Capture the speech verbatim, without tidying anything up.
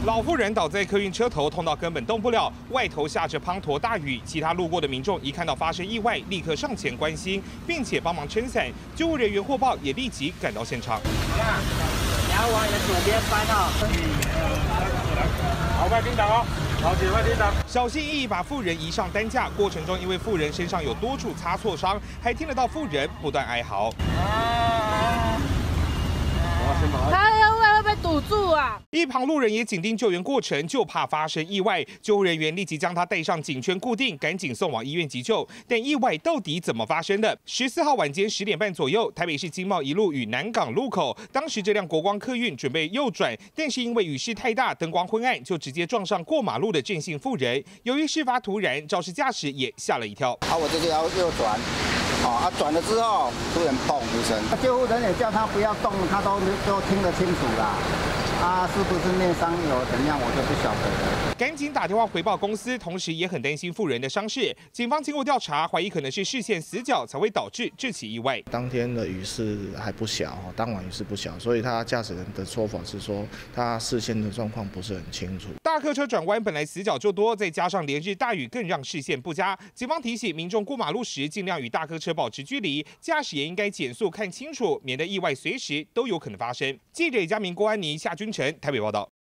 老妇人倒在客运车头，痛到根本动不了，外头下着滂沱大雨。其他路过的民众一看到发生意外，立刻上前关心，并且帮忙撑伞。救护人员获报也立即赶到现场。 然后往你的左边翻啊！ 好，快叮当哦！好，姐快叮当。 小心翼翼把妇人移上担架，过程中因为妇人身上有多处擦挫伤，还听得到妇人不断哀嚎。 他要会不会堵住啊？ 一旁路人也紧盯救援过程，就怕发生意外。救护人员立即将他带上颈圈固定，赶紧送往医院急救。但意外到底怎么发生的？十四号晚间十点半左右，台北市经贸一路与南港路口，当时这辆国光客运准备右转，但是因为雨势太大，灯光昏暗，就直接撞上过马路的郑姓妇人。由于事发突然，肇事驾驶也吓了一跳。 啊，我这就要右转。 哦，啊，转了之后突然砰一声，救护人也叫他不要动，他都都听得清楚啦。啊，是不是内伤有怎样，我就不晓得了。 赶紧打电话回报公司，同时也很担心妇人的伤势。警方经过调查，怀疑可能是视线死角才会导致这起意外。 当天的雨势还不小，当晚雨势不小，所以他驾驶人的说法是说，他视线的状况不是很清楚。 大客车转弯本来死角就多，再加上连日大雨，更让视线不佳。警方提醒民众过马路时，尽量与大客车保持距离，驾驶也应该减速看清楚，免得意外随时都有可能发生。记者李佳明、郭安妮、夏君成台北报道。